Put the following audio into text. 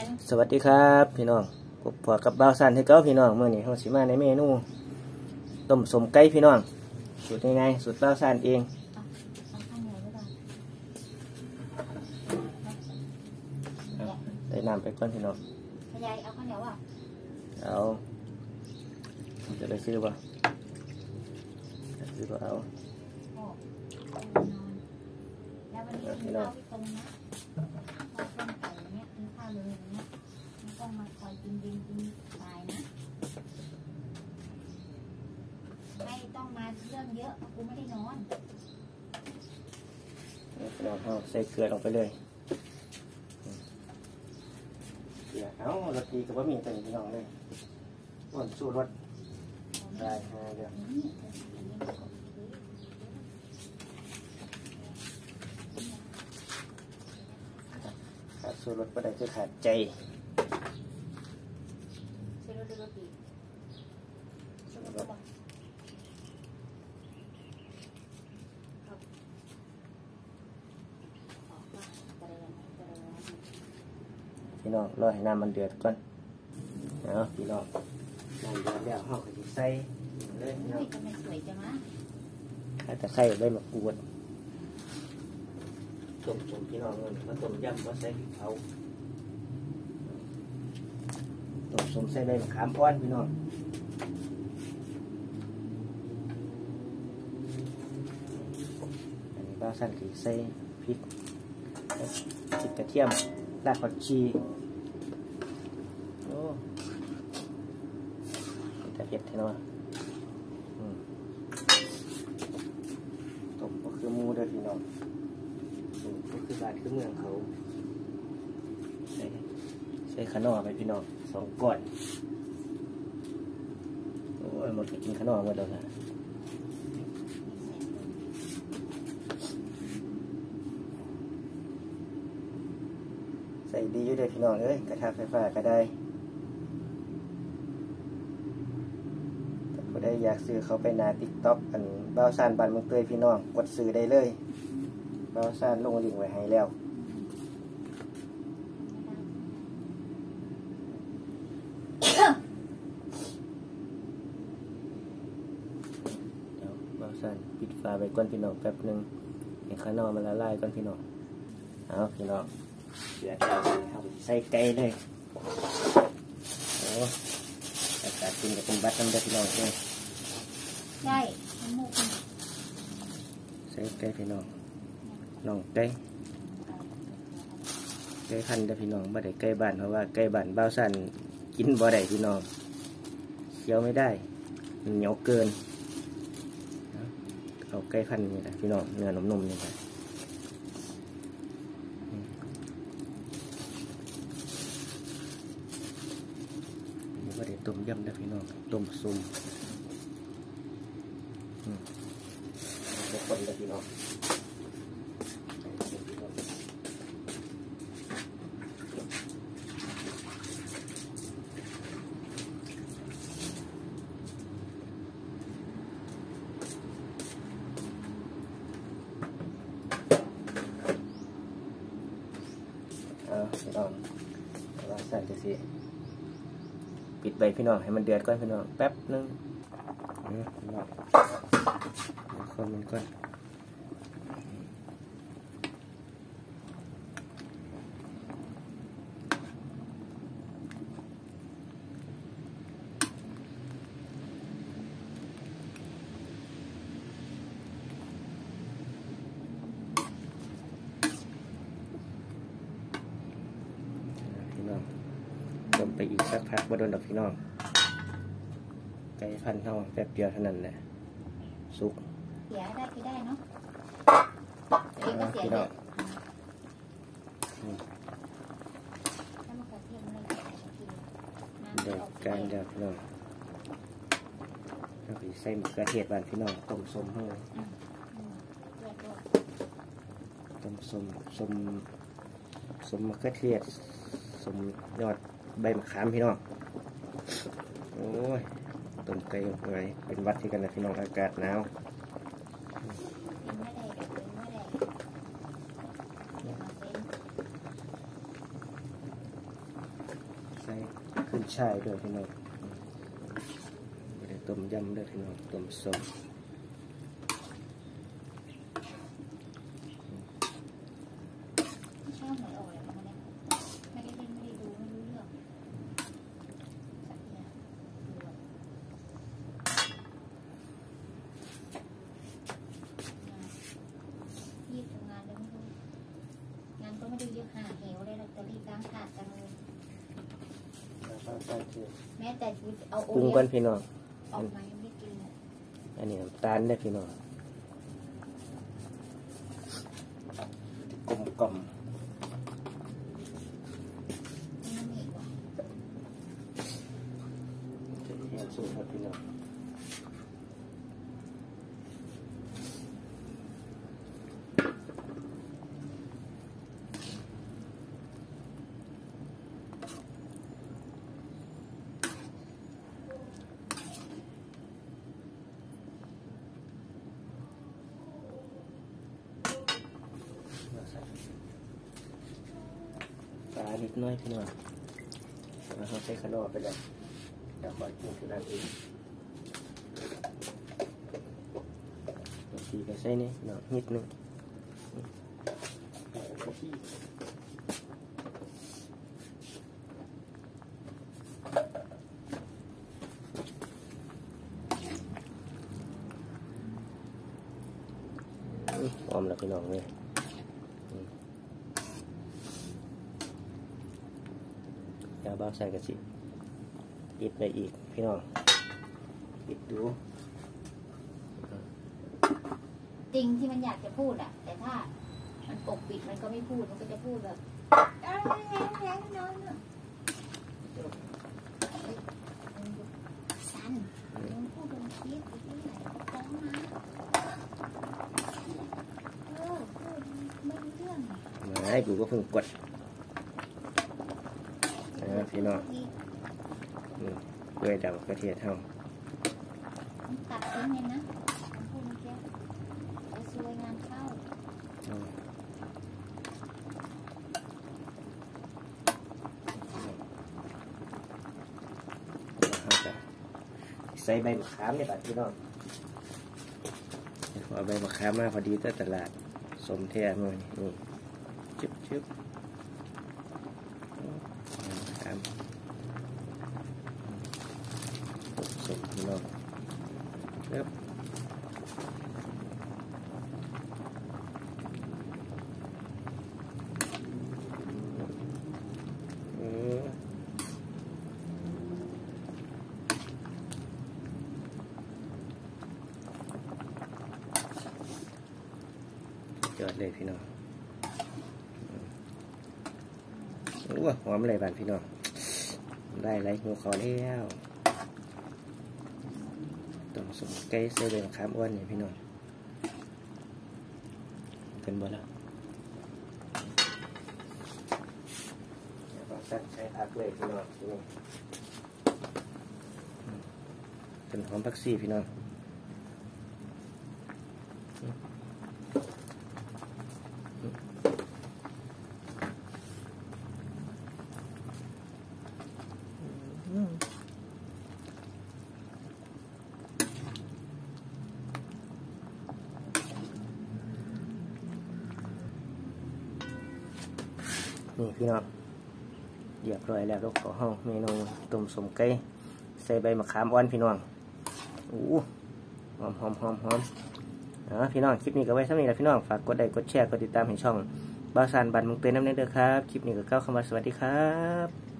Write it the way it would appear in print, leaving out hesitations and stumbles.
สวัสดีครับพี่น้องพบกับบ่าวสันให้เก้าพี่น้องเมื่อนี้เขาสิมาในเมนูต้มสมไก่พี่น้องสูตรง่ายๆสูตรบ่าวสันเองใส่น้ำไปก่อนพี่น้องยายเอาข้าวเหนียวอ่ะเอาจะได้ซื้อป่ะซื้อป่ะเอาแล้ววันนี้กินข้าวที่ตรงนี้ข้าวต้มไก่เนี้ยกินข้าวเลยเนี้ยไม่ต้องมาคอยกินดินกินตายนะไม่ต้องมาเรื่องเยอะกูไม่ได้นอนพี่น้องเอาใส่เกลือลงไปเลยเดี๋ยวเอารสดีกับว่ามีแต่พี่น้องเลยก่อนสู้รสได้เดี๋ยวขาดสู้รสก็ได้คือขาดใจพี่น้องรอให้น้ำมันเดือดก่อนเอาพี่น้องน้ำเดือดแล้วห่อก็จะใส่เลยพี่น้องแต่ไข่ใบมะกรูดต้มพี่น้องมาต้มยำมาใส่พริกเผาต้มใส่ใบมะขามอ่อนพี่น้องอันนี้บ้าสั้นคือใส่พริกกระเทียมรากผักชีโอ้แต่เผ็ดเนาะต้มก็คือหมูเด้อพี่น้องก็คือบ้านคือเมืองเขาใส่ขนมไปพี่น้อง2 ก้อนโอ้ยหมดกินขนมหมดแล้วนะใส่ดีอยู่เด้อพี่น้องเอ้ยกระทะไฟฟ้าก็ได้ถ้าได้อยากซื้อเขาไปหน้า TikTok อันบ่าวซ่านบ้านเมืองเตยพี่น้องกดซื้อได้เลยบ่าวซ่านลงลิงก์ไว้ให้แล้วบ่าวซ่านปิดฝาไว้ก่อนพี่น้องแป๊บนึงให้ข้างนอกมันละลายก่อนพี่น้องเอาพี่น้องเดือดแล้วใส่ไก่เลยโอ้อากาศกินกับเป็นบัตรน้ำเดือดพี่น้องเลยได้น้ำมูกใส่ไก่พี่น้องน้องไก่พันเด้อพี่น้องบ่ได้ไก่บ้านเพราะว่าไก่บ้านบ่าวสั่นกินบ่ได้พี่น้องเคี้ยวไม่ได้เหนียวเกินเอาไก่พันนี่แหละพี่น้องเนื้อนุ่มๆนี่แหละบ่ได้ต้มยำนะพี่น้องต้มซุ่มคนเลยพี่น้องพี่น้องเราใส่จะสิปิดใบพี่น้องให้มันเดือดก่อนพี่น้องแป๊บนึงพี่น้องคนมันก่อนต้มไปอีกสักพักบ่โดนดอกพี่น้องไก่พันเท่าแป๊บเดียวเท่านั้นแหละสุกเสียได้ก็ได้เนาะพี่น้องเด็กการเดียวพี่น้องเราไปใส่มะเขือเทศบ้านพี่น้องต้มส้มให้ต้มส้มมะเขือเทศส้มยอดใบมะขามพี่น้องโอ้ยต้มไก่ไว้เป็นวัดที่กันนะพี่น้องอากาศหนาวเส่ขึ้นช่ายด้วยพี่น้องต้มยำด้วยพี่น้องต้มส้มไม่ได้เยอะหาเหวเลยลอตเตอรี่กลางขาดกันเลยแม้แต่เอาโอปรุงกันพี่น้องออกมายังไม่กินเลยอันนี้น้ำตาลได้พี่น้องกลมน้ำอีกว่ะจะแห้งสุดครับพี่น้องปลานิดน้อยพี่น้องแล้วเราใส่ขนมไปแล้วเดี๋ยวคอยกินคือนั่นเองทีก็ใส่นี่เนาะนิดนึงหอมแล้วพี่น้องเลยยาบ้าใส่กระสิอิดไปอีกพี่น้องอิดดูจริงที่มันอยากจะพูดอะแต่ถ้ามันปกปิดมันก็ไม่พูดมันก็จะพูดแบบสั้นมันพูดเป็นคลิปที่ไหนฟ้องมาพูดไม่รู้เรื่องไม่กูก็เพิ่งกดพี่น้องด้วยดำกระเทียมเท่าตัดทิ้งเลยนะพูดเมื่อกี้จะสวยงามเข้าใส่ใบมะขามในบัดพี่น้องเอาใบมะขามมาพอดีตลาดสมแท้หน่อยนี่ชึบมะขามสมพี่น้องครับยอดเลยพี่น้องว้าหอมเลยบ้านพี่น้องได้ไรหัวคอแล้วต้มสมไก่ใส่ใบมะขามอ้วนนี่พี่น้องเป็นบ่แล้วใช้ผักเลยพี่น้องเป็นหอมผักชีพี่น้องนี่พี่น้องเรียบร้อยแล้วลูกของห้องเมนูต้มสมไก่ใส่ใบมะขามอ่อนพี่น้องหอมพี่น้องคลิปนี้ก็ไว้สำหรับนี้แล้วพี่น้องฝากกดไลค์กดแชร์กดติดตามให้ช่องบ้าซานบันเมืองเตือนน้ำเด้อครับคลิปนี้ก็กล่าวคำว่าสวัสดีครับ